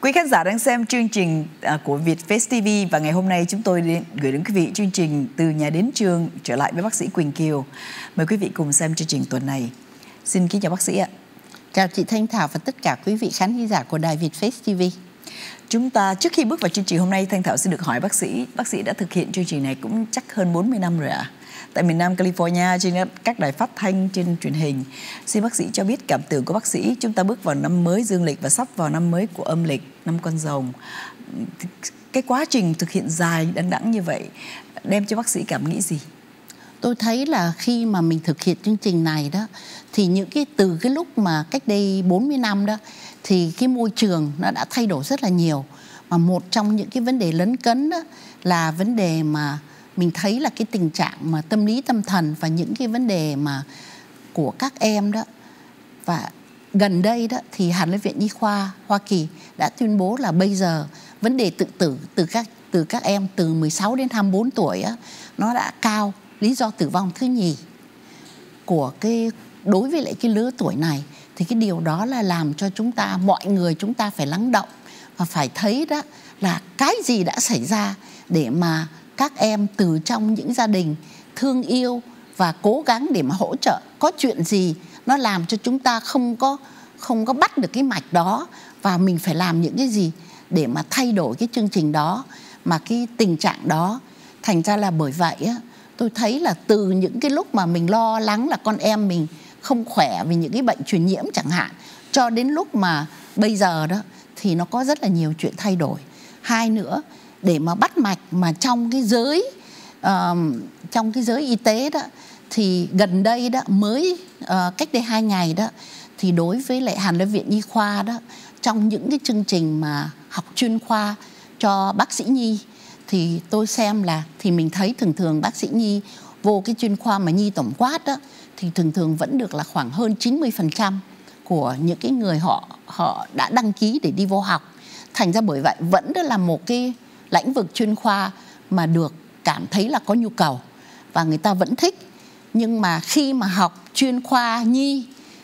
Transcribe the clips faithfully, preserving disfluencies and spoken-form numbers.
Quý khán giả đang xem chương trình của Vietface ti vi và ngày hôm nay chúng tôi đến, gửi đến quý vị chương trình Từ Nhà Đến Trường trở lại với bác sĩ Quỳnh Kiều. Mời quý vị cùng xem chương trình tuần này. Xin kính chào bác sĩ ạ. Chào chị Thanh Thảo và tất cả quý vị khán giả của đài Vietface ti vi. Chúng ta trước khi bước vào chương trình hôm nay, Thanh Thảo xin được hỏi bác sĩ, bác sĩ đã thực hiện chương trình này cũng chắc hơn bốn mươi năm rồi ạ. À? Tại miền Nam California, trên các đài phát thanh, trên truyền hình. Xin bác sĩ cho biết cảm tưởng của bác sĩ, chúng ta bước vào năm mới dương lịch và sắp vào năm mới của âm lịch, năm Con Rồng. Cái quá trình thực hiện dài đằng đẵng như vậy đem cho bác sĩ cảm nghĩ gì? Tôi thấy là khi mà mình thực hiện chương trình này đó, thì những cái từ cái lúc mà cách đây bốn mươi năm đó, thì cái môi trường nó đã thay đổi rất là nhiều. Mà một trong những cái vấn đề lấn cấn đó là vấn đề mà mình thấy là cái tình trạng mà tâm lý tâm thần và những cái vấn đề mà của các em đó. Và gần đây đó thì Hàn Lâm Viện Nhi khoa Hoa Kỳ đã tuyên bố là bây giờ vấn đề tự tử từ các từ các em từ mười sáu đến hai mươi bốn tuổi á, nó đã cao, lý do tử vong thứ nhì của cái đối với lại cái lứa tuổi này. Thì cái điều đó là làm cho chúng ta, mọi người chúng ta phải lắng động và phải thấy đó là cái gì đã xảy ra để mà các em từ trong những gia đình thương yêu và cố gắng để mà hỗ trợ. Có chuyện gì nó làm cho chúng ta không có không có bắt được cái mạch đó, và mình phải làm những cái gì để mà thay đổi cái chương trình đó, mà cái tình trạng đó. Thành ra là bởi vậy á, tôi thấy là từ những cái lúc mà mình lo lắng là con em mình không khỏe vì những cái bệnh truyền nhiễm chẳng hạn, cho đến lúc mà bây giờ đó thì nó có rất là nhiều chuyện thay đổi. Hai nữa, để mà bắt mạch mà trong cái giới uh, trong cái giới y tế đó, thì gần đây đó mới uh, cách đây hai ngày đó, thì đối với lại Hàn Lâm Viện Nhi khoa đó, trong những cái chương trình mà học chuyên khoa cho bác sĩ nhi, thì tôi xem là thì mình thấy thường thường bác sĩ nhi vô cái chuyên khoa mà nhi tổng quát đó, thì thường thường vẫn được là khoảng hơn chín mươi phần trăm của những cái người họ họ đã đăng ký để đi vô học. Thành ra bởi vậy vẫn là một cái lĩnh vực chuyên khoa mà được cảm thấy là có nhu cầu và người ta vẫn thích. Nhưng mà khi mà học chuyên khoa nhi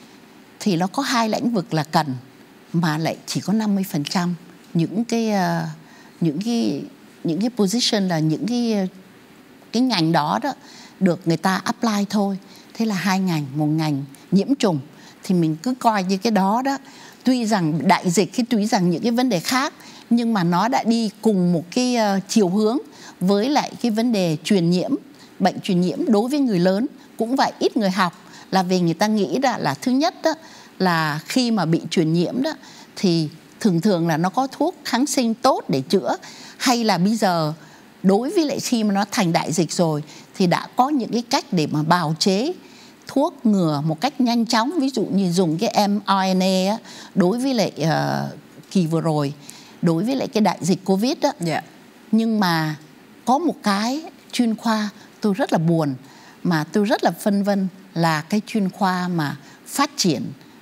thì nó có hai lĩnh vực là cần, mà lại chỉ có năm mươi phần trăm những cái uh, những cái những cái position là những cái cái ngành đó đó được người ta apply thôi. Thế là hai ngành, một ngành nhiễm trùng thì mình cứ coi như cái đó đó. Tuy rằng đại dịch, cái tuy rằng những cái vấn đề khác, nhưng mà nó đã đi cùng một cái uh, chiều hướng với lại cái vấn đề truyền nhiễm, bệnh truyền nhiễm đối với người lớn cũng vậy. Ít người học là vì người ta nghĩ ra là thứ nhất đó là khi mà bị truyền nhiễm đó thì thường thường là nó có thuốc kháng sinh tốt để chữa, hay là bây giờ đối với lại khi mà nó thành đại dịch rồi thì đã có những cái cách để mà bào chế thuốc ngừa một cách nhanh chóng, ví dụ như dùng cái em rờ en a á, đối với lại uh, kỳ vừa rồi đối với lại cái đại dịch Covid đó. Yeah. Nhưng mà có một cái chuyên khoa tôi rất là buồn, mà tôi rất là phân vân, là cái chuyên khoa mà phát triển,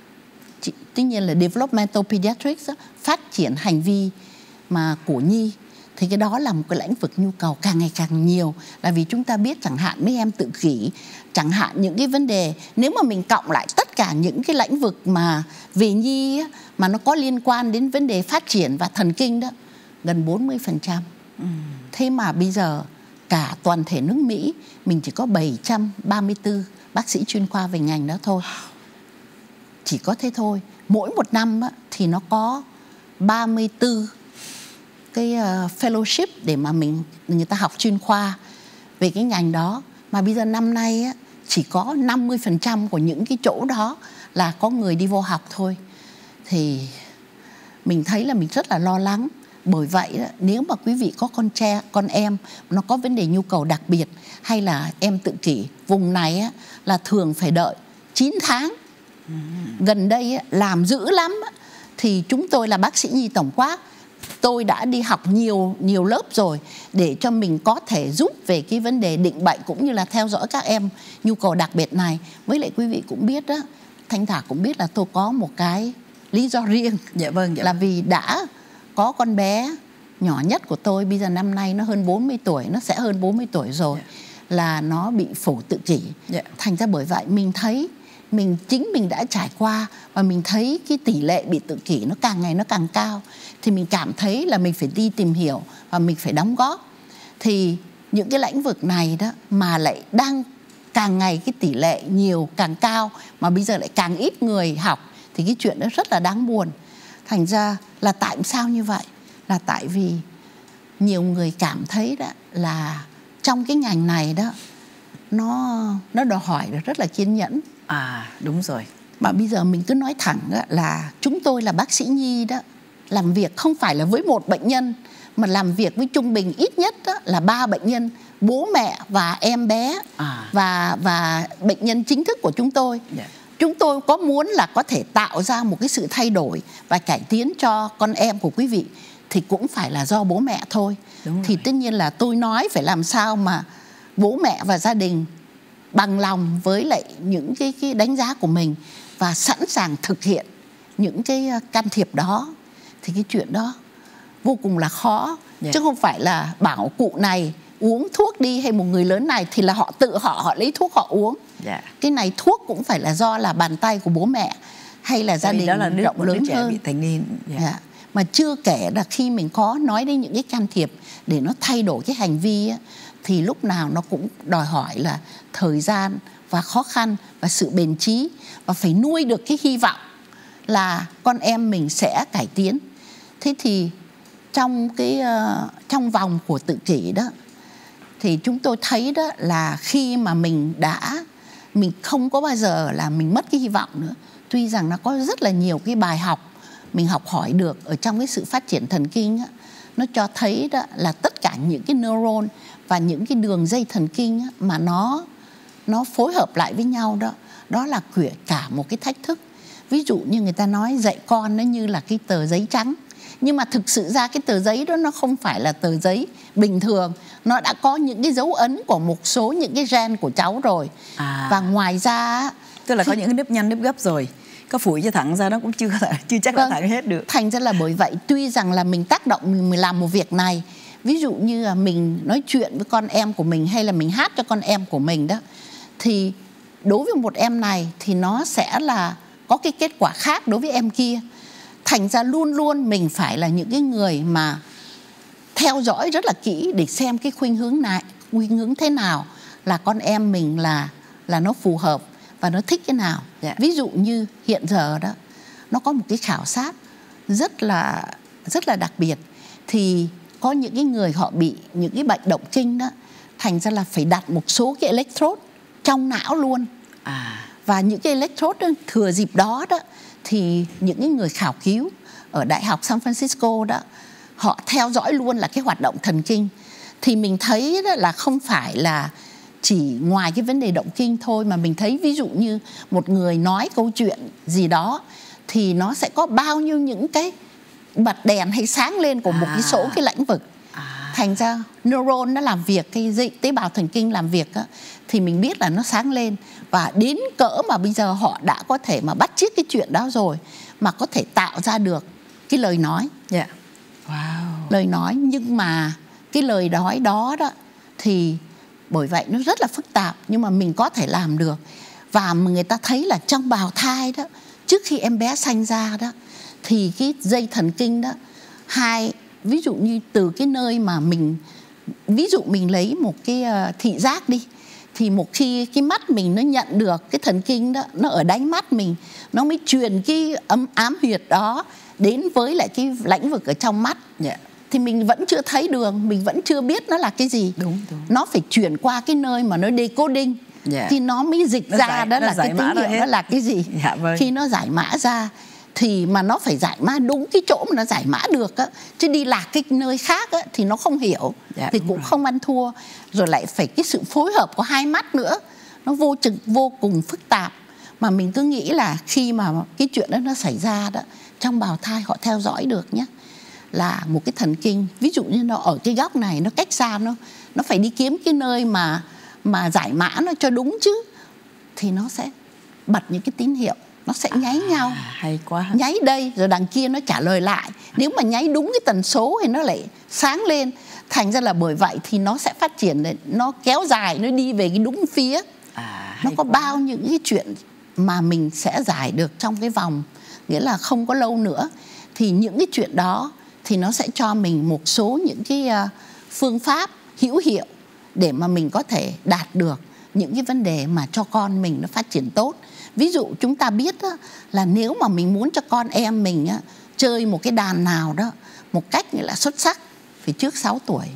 tất nhiên là developmental pediatrics đó, phát triển hành vi mà của nhi. Thì cái đó là một cái lĩnh vực nhu cầu càng ngày càng nhiều. Là vì chúng ta biết chẳng hạn mấy em tự kỷ, chẳng hạn những cái vấn đề, nếu mà mình cộng lại tất cả những cái lĩnh vực mà về nhi á, mà nó có liên quan đến vấn đề phát triển và thần kinh đó, gần bốn mươi phần trăm. Ừ. Thế mà bây giờ cả toàn thể nước Mỹ mình chỉ có bảy trăm ba mươi tư bác sĩ chuyên khoa về ngành đó thôi. Chỉ có thế thôi. Mỗi một năm á, thì nó có ba mươi tư cái uh, fellowship để mà mình người ta học chuyên khoa về cái ngành đó. Mà bây giờ năm nay á, chỉ có năm mươi phần trăm của những cái chỗ đó là có người đi vô học thôi. Thì mình thấy là mình rất là lo lắng. Bởi vậy đó, nếu mà quý vị có con trẻ, con em nó có vấn đề nhu cầu đặc biệt, hay là em tự kỷ, vùng này á, là thường phải đợi chín tháng. Gần đây á, làm dữ lắm á, thì chúng tôi là bác sĩ nhi tổng quát, tôi đã đi học nhiều nhiều lớp rồi để cho mình có thể giúp về cái vấn đề định bệnh cũng như là theo dõi các em nhu cầu đặc biệt này. Với lại quý vị cũng biết đó, Thanh Thảo cũng biết là tôi có một cái lý do riêng. Dạ vâng, dạ. Là vì đã có con bé nhỏ nhất của tôi, bây giờ năm nay nó hơn bốn mươi tuổi, nó sẽ hơn bốn mươi tuổi rồi. Dạ. Là nó bị phổi tự kỷ. Dạ. Thành ra bởi vậy mình thấy mình chính mình đã trải qua và mình thấy cái tỷ lệ bị tự kỷ nó càng ngày nó càng cao, thì mình cảm thấy là mình phải đi tìm hiểu và mình phải đóng góp. Thì những cái lĩnh vực này đó mà lại đang càng ngày cái tỷ lệ nhiều càng cao, mà bây giờ lại càng ít người học, thì cái chuyện đó rất là đáng buồn. Thành ra là tại sao như vậy? Là tại vì nhiều người cảm thấy đó là trong cái ngành này đó nó nó đòi hỏi rất là kiên nhẫn. À đúng rồi. Mà bây giờ mình cứ nói thẳng đó là chúng tôi là bác sĩ nhi đó, làm việc không phải là với một bệnh nhân, mà làm việc với trung bình ít nhất đó là ba bệnh nhân, bố mẹ và em bé, à. và và bệnh nhân chính thức của chúng tôi. Yeah. Chúng tôi có muốn là có thể tạo ra một cái sự thay đổi và cải tiến cho con em của quý vị, thì cũng phải là do bố mẹ thôi. Thì tất nhiên là tôi nói phải làm sao mà bố mẹ và gia đình bằng lòng với lại những cái, cái đánh giá của mình và sẵn sàng thực hiện những cái can thiệp đó, thì cái chuyện đó vô cùng là khó. Yeah. Chứ không phải là bảo cụ này uống thuốc đi, hay một người lớn này thì là họ tự họ họ lấy thuốc họ uống. Yeah. Cái này thuốc cũng phải là do là bàn tay của bố mẹ hay là gia đình là rộng lớn đứa trẻ hơn. Bị thành niên. Yeah. Yeah. Mà chưa kể là khi mình có nói đến những cái can thiệp để nó thay đổi cái hành vi á, thì lúc nào nó cũng đòi hỏi là thời gian và khó khăn và sự bền chí, và phải nuôi được cái hy vọng là con em mình sẽ cải tiến. Thế thì trong cái uh, trong vòng của tự kỷ đó, thì chúng tôi thấy đó là khi mà mình đã mình không có bao giờ là mình mất cái hy vọng nữa. Tuy rằng nó có rất là nhiều cái bài học mình học hỏi được ở trong cái sự phát triển thần kinh á, nó cho thấy đó là tất cả những cái neuron và những cái đường dây thần kinh á, mà nó nó phối hợp lại với nhau đó, đó là cả một cái thách thức. Ví dụ như người ta nói dạy con nó như là cái tờ giấy trắng, nhưng mà thực sự ra cái tờ giấy đó nó không phải là tờ giấy bình thường, nó đã có những cái dấu ấn của một số những cái gen của cháu rồi. À. Và ngoài ra tức là thì... có những cái nếp nhăn nếp gấp rồi, có phủi cho thẳng ra nó cũng chưa chưa chắc vâng, là thẳng hết được. Thành ra là bởi vậy tuy rằng là mình tác động mình làm một việc này, ví dụ như là mình nói chuyện với con em của mình hay là mình hát cho con em của mình đó, thì đối với một em này thì nó sẽ là có cái kết quả khác đối với em kia. Thành ra luôn luôn mình phải là những cái người mà theo dõi rất là kỹ để xem cái khuynh hướng này, khuynh hướng thế nào là con em mình là là nó phù hợp và nó thích cái nào. Yeah. Ví dụ như hiện giờ đó, nó có một cái khảo sát rất là rất là đặc biệt, thì có những cái người họ bị những cái bệnh động kinh đó, thành ra là phải đặt một số cái electrode trong não luôn. À. Và những cái electrode đó, thừa dịp đó đó thì những cái người khảo cứu ở Đại học San Francisco đó, họ theo dõi luôn là cái hoạt động thần kinh. Thì mình thấy đó là không phải là chỉ ngoài cái vấn đề động kinh thôi, mà mình thấy ví dụ như một người nói câu chuyện gì đó thì nó sẽ có bao nhiêu những cái bật đèn hay sáng lên của một à. cái số cái lĩnh vực. À. Thành ra neuron nó làm việc, cái tế bào thần kinh làm việc á, thì mình biết là nó sáng lên. Và đến cỡ mà bây giờ họ đã có thể mà bắt chước cái chuyện đó rồi, mà có thể tạo ra được cái lời nói. Yeah. Wow. Lời nói, nhưng mà cái lời nói đó đó thì bởi vậy nó rất là phức tạp, nhưng mà mình có thể làm được. Và người ta thấy là trong bào thai đó, trước khi em bé sanh ra đó, thì cái dây thần kinh đó, hai ví dụ như từ cái nơi mà mình, ví dụ mình lấy một cái thị giác đi, thì một khi cái mắt mình nó nhận được cái thần kinh đó, nó ở đáy mắt mình, nó mới truyền cái ấm ám huyệt đó đến với lại cái lĩnh vực ở trong mắt. Yeah. Thì mình vẫn chưa thấy đường, mình vẫn chưa biết nó là cái gì. Đúng, đúng. Nó phải chuyển qua cái nơi mà nó decoding. Yeah. Thì nó mới dịch nó ra giải, đó là cái tín hiệu đó là cái gì. Yeah, vâng. Khi nó giải mã ra thì mà nó phải giải mã đúng cái chỗ mà nó giải mã được á, chứ đi lạc cái nơi khác á, thì nó không hiểu. Yeah, thì cũng rồi. Không ăn thua. Rồi lại phải cái sự phối hợp của hai mắt nữa, nó vô chừng vô cùng phức tạp. Mà mình cứ nghĩ là khi mà cái chuyện đó nó xảy ra đó, trong bào thai họ theo dõi được nhé, là một cái thần kinh, ví dụ như nó ở cái góc này, nó cách xa, nó nó phải đi kiếm cái nơi mà mà giải mã nó cho đúng chứ, thì nó sẽ bật những cái tín hiệu, nó sẽ nháy à, nhau. Hay quá. Nháy đây rồi đằng kia nó trả lời lại. Nếu mà nháy đúng cái tần số thì nó lại sáng lên. Thành ra là bởi vậy thì nó sẽ phát triển, nó kéo dài, nó đi về cái đúng phía. À, nó có quá. Bao những cái chuyện mà mình sẽ giải được trong cái vòng, nghĩa là không có lâu nữa, thì những cái chuyện đó thì nó sẽ cho mình một số những cái uh, phương pháp hữu hiệu để mà mình có thể đạt được những cái vấn đề mà cho con mình nó phát triển tốt. Ví dụ chúng ta biết đó, là nếu mà mình muốn cho con em mình á, chơi một cái đàn nào đó một cách nghĩa là xuất sắc thì trước sáu tuổi.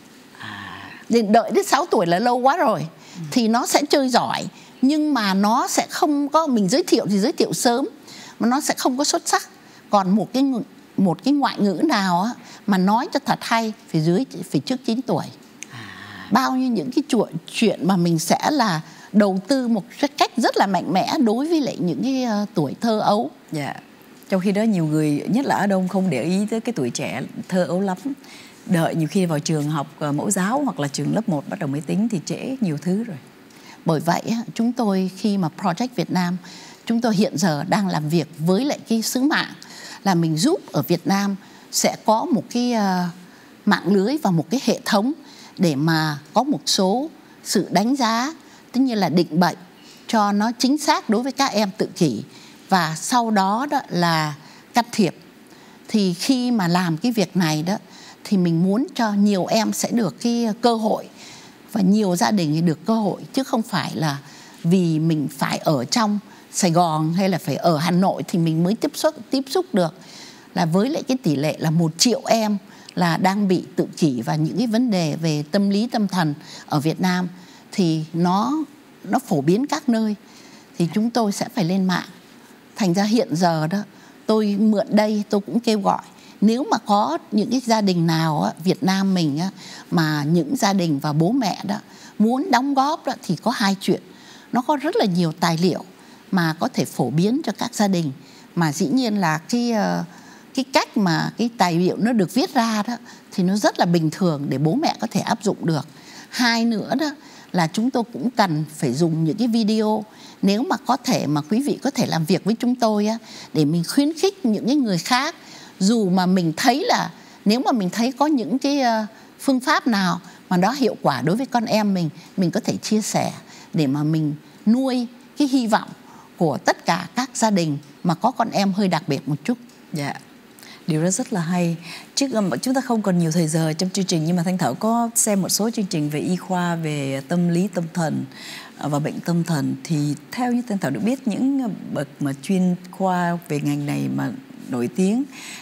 Đến đợi đến sáu tuổi là lâu quá rồi. ừ. Thì nó sẽ chơi giỏi, nhưng mà nó sẽ không có, mình giới thiệu thì giới thiệu sớm, mà nó sẽ không có xuất sắc. Còn một cái một cái ngoại ngữ nào á, mà nói cho thật hay phải dưới phải trước chín tuổi. À. Bao nhiêu những cái chuyện chuyện mà mình sẽ là đầu tư một cách rất là mạnh mẽ đối với lại những cái uh, tuổi thơ ấu. Dạ. Yeah. Trong khi đó nhiều người, nhất là ở Đông, không để ý tới cái tuổi trẻ thơ ấu lắm. Đợi nhiều khi vào trường học uh, mẫu giáo hoặc là trường lớp một bắt đầu mới tính thì trễ nhiều thứ rồi. Bởi vậy chúng tôi khi mà Project Việt Nam, chúng tôi hiện giờ đang làm việc với lại cái sứ mạng là mình giúp ở Việt Nam sẽ có một cái uh, mạng lưới và một cái hệ thống để mà có một số sự đánh giá, tất nhiên là định bệnh cho nó chính xác đối với các em tự kỷ, và sau đó đó là can thiệp. Thì khi mà làm cái việc này đó thì mình muốn cho nhiều em sẽ được cái cơ hội và nhiều gia đình được cơ hội, chứ không phải là vì mình phải ở trong Sài Gòn hay là phải ở Hà Nội thì mình mới tiếp xúc tiếp xúc được. Là với lại cái tỷ lệ là một triệu em là đang bị tự kỷ và những cái vấn đề về tâm lý tâm thần ở Việt Nam thì nó nó phổ biến các nơi, thì chúng tôi sẽ phải lên mạng. Thành ra hiện giờ đó tôi mượn đây, tôi cũng kêu gọi nếu mà có những cái gia đình nào á, Việt Nam mình á, mà những gia đình và bố mẹ đó muốn đóng góp đó, thì có hai chuyện. Nó có rất là nhiều tài liệu mà có thể phổ biến cho các gia đình, mà dĩ nhiên là cái cái cách mà cái tài liệu nó được viết ra đó thì nó rất là bình thường để bố mẹ có thể áp dụng được. Hai nữa đó là chúng tôi cũng cần phải dùng những cái video, nếu mà có thể mà quý vị có thể làm việc với chúng tôi á, để mình khuyến khích những cái người khác. Dù mà mình thấy là nếu mà mình thấy có những cái phương pháp nào mà nó hiệu quả đối với con em mình, mình có thể chia sẻ để mà mình nuôi cái hy vọng của tất cả các gia đình mà có con em hơi đặc biệt một chút. Dạ. Yeah. Điều đó rất là hay. Chứ chúng ta không còn nhiều thời giờ trong chương trình, nhưng mà Thanh Thảo có xem một số chương trình về y khoa, về tâm lý tâm thần và bệnh tâm thần. Thì theo như Thanh Thảo được biết, những bậc mà chuyên khoa về ngành này mà nổi tiếng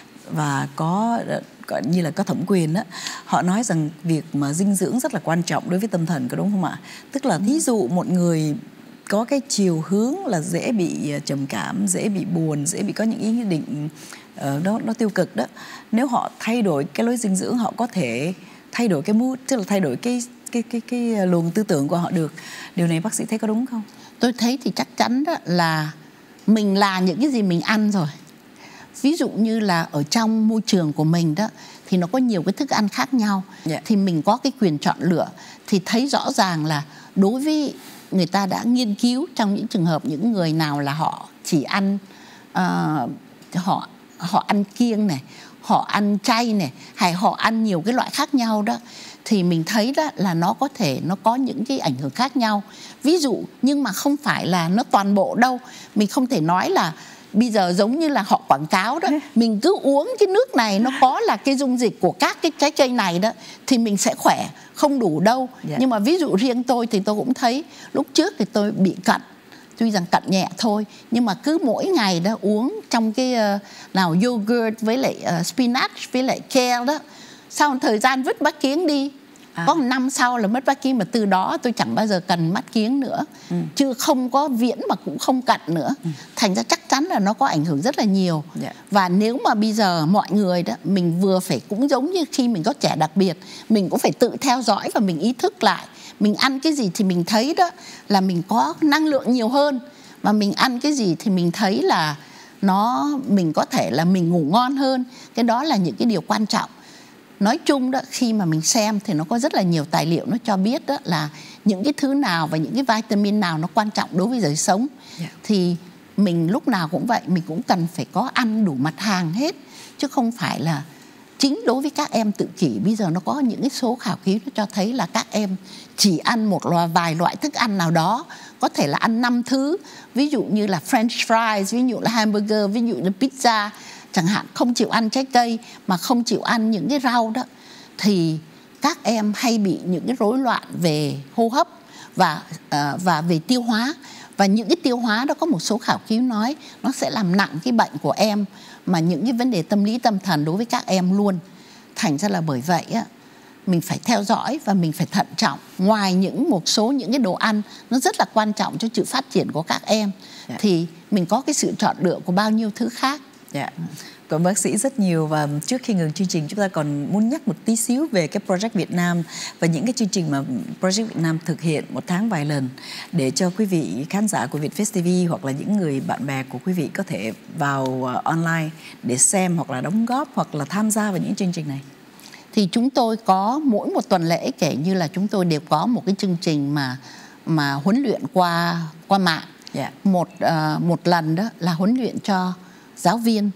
và có gọi như là có thẩm quyền á, họ nói rằng việc mà dinh dưỡng rất là quan trọng đối với tâm thần, có đúng không ạ? Tức là thí dụ một người có cái chiều hướng là dễ bị trầm cảm, dễ bị buồn, dễ bị có những ý định uh, nó, nó tiêu cực đó. Nếu họ thay đổi cái lối dinh dưỡng, họ có thể thay đổi cái mood, tức là thay đổi cái cái cái cái, cái luồng tư tưởng của họ được. Điều này bác sĩ thấy có đúng không? Tôi thấy thì chắc chắn đó là mình là những cái gì mình ăn rồi. Ví dụ như là ở trong môi trường của mình đó thì nó có nhiều cái thức ăn khác nhau. Yeah. Thì mình có cái quyền chọn lựa. Thì thấy rõ ràng là đối với người ta đã nghiên cứu trong những trường hợp những người nào là họ chỉ ăn uh, họ họ ăn kiêng này, họ ăn chay này, hay họ ăn nhiều cái loại khác nhau đó, thì mình thấy đó là nó có thể nó có những cái ảnh hưởng khác nhau. Ví dụ, nhưng mà không phải là nó toàn bộ đâu. Mình không thể nói là bây giờ giống như là họ quảng cáo đó, mình cứ uống cái nước này nó có là cái dung dịch của các cái trái cây này đó thì mình sẽ khỏe, không đủ đâu. Yeah. Nhưng mà ví dụ riêng tôi thì tôi cũng thấy lúc trước thì tôi bị cận, tuy rằng cận nhẹ thôi, nhưng mà cứ mỗi ngày đó uống trong cái uh, nào yogurt với lại uh, spinach với lại kale đó, sau một thời gian vứt mắt kiếng đi. À. Có một năm sau là mất mắt kiếng, mà từ đó tôi chẳng bao giờ cần mắt kiếng nữa. Ừ. Chứ không có viễn mà cũng không cận nữa. Ừ. Thành ra chắc chắn là nó có ảnh hưởng rất là nhiều. Yeah. Và nếu mà bây giờ mọi người đó, mình vừa phải cũng giống như khi mình có trẻ đặc biệt, mình cũng phải tự theo dõi và mình ý thức lại. Mình ăn cái gì thì mình thấy đó là mình có năng lượng nhiều hơn. Mà mình ăn cái gì thì mình thấy là nó mình có thể là mình ngủ ngon hơn. Cái đó là những cái điều quan trọng. Nói chung đó, khi mà mình xem thì nó có rất là nhiều tài liệu nó cho biết đó là những cái thứ nào và những cái vitamin nào nó quan trọng đối với đời sống. Yeah. Thì mình lúc nào cũng vậy, mình cũng cần phải có ăn đủ mặt hàng hết, chứ không phải là chính đối với các em tự kỷ bây giờ nó có những cái số khảo cứu nó cho thấy là các em chỉ ăn một loại vài loại thức ăn nào đó, có thể là ăn năm thứ, ví dụ như là French fries, ví dụ là hamburger, ví dụ là pizza chẳng hạn, không chịu ăn trái cây mà không chịu ăn những cái rau đó, thì các em hay bị những cái rối loạn về hô hấp và uh, và về tiêu hóa. Và những cái tiêu hóa đó có một số khảo cứu nói nó sẽ làm nặng cái bệnh của em, mà những cái vấn đề tâm lý tâm thần đối với các em luôn. Thành ra là bởi vậy á, mình phải theo dõi và mình phải thận trọng. Ngoài những một số những cái đồ ăn nó rất là quan trọng cho sự phát triển của các em, yeah. thì mình có cái sự chọn lựa của bao nhiêu thứ khác. Yeah. Cảm ơn bác sĩ rất nhiều. Và trước khi ngừng chương trình, chúng ta còn muốn nhắc một tí xíu về cái Project Việt Nam và những cái chương trình mà Project Việt Nam thực hiện một tháng vài lần, để cho quý vị khán giả của Vietfest ti vi hoặc là những người bạn bè của quý vị có thể vào uh, online để xem hoặc là đóng góp hoặc là tham gia vào những chương trình này. Thì chúng tôi có mỗi một tuần lễ, kể như là chúng tôi đều có một cái chương trình mà mà huấn luyện qua qua mạng. Yeah. Một uh, một lần đó là huấn luyện cho giáo viên,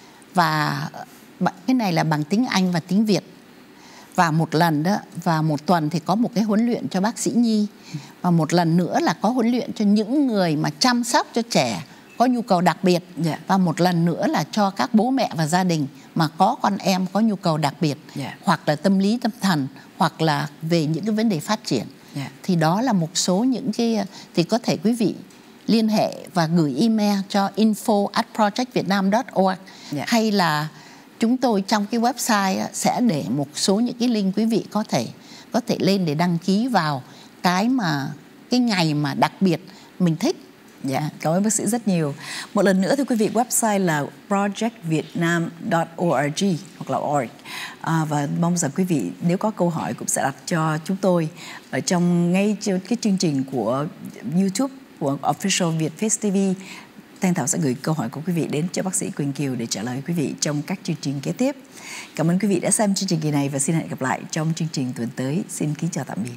và cái này là bằng tiếng Anh và tiếng Việt. Và một lần đó, và một tuần thì có một cái huấn luyện cho bác sĩ nhi. Và một lần nữa là có huấn luyện cho những người mà chăm sóc cho trẻ có nhu cầu đặc biệt. Yeah. Và một lần nữa là cho các bố mẹ và gia đình mà có con em có nhu cầu đặc biệt. Yeah. Hoặc là tâm lý tâm thần, hoặc là về những cái vấn đề phát triển. Yeah. Thì đó là một số những cái, thì có thể quý vị liên hệ và gửi email cho info at project vietnam dot org. Yeah. Hay là chúng tôi trong cái website sẽ để một số những cái link quý vị có thể có thể lên để đăng ký vào cái mà cái ngày mà đặc biệt mình thích. Dạ, yeah, cảm ơn bác sĩ rất nhiều. Một lần nữa thưa quý vị, website là project vietnam dot org hoặc là org. À, và mong rằng quý vị nếu có câu hỏi cũng sẽ đặt cho chúng tôi ở trong ngay cái chương trình của YouTube của Official Vietfest ti vi. Thanh Thảo sẽ gửi câu hỏi của quý vị đến cho bác sĩ Quỳnh Kiều để trả lời quý vị trong các chương trình kế tiếp. Cảm ơn quý vị đã xem chương trình kỳ này và xin hẹn gặp lại trong chương trình tuần tới. Xin kính chào tạm biệt.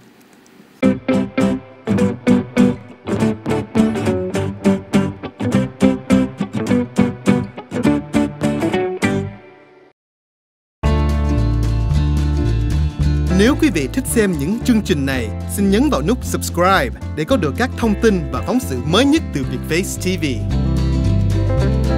Nếu quý vị thích xem những chương trình này, xin nhấn vào nút subscribe để có được các thông tin và phóng sự mới nhất từ Vietfast ti vi.